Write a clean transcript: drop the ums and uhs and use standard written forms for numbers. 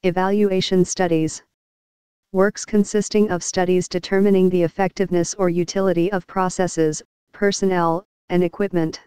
Evaluation studies. Works consisting of studies determining the effectiveness or utility of processes, personnel, and equipment.